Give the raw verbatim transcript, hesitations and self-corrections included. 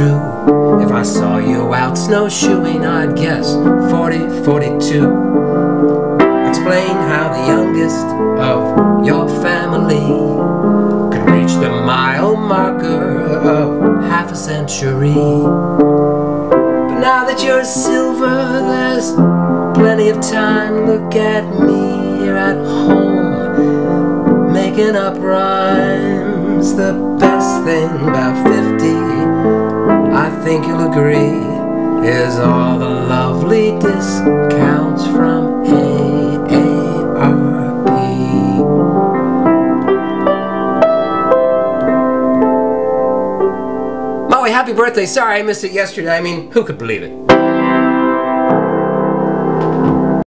true. If I saw you out snowshoeing, I'd guess forty, forty-two. Explain how the youngest of your family could reach the mile marker of half a century. But now that you're silver, there's plenty of time. Look at me here at home, making up rhymes. The best thing about fifty, I think you'll agree, is all the lovely discounts from A A R P. Moey, happy birthday. Sorry I missed it yesterday. I mean, who could believe it?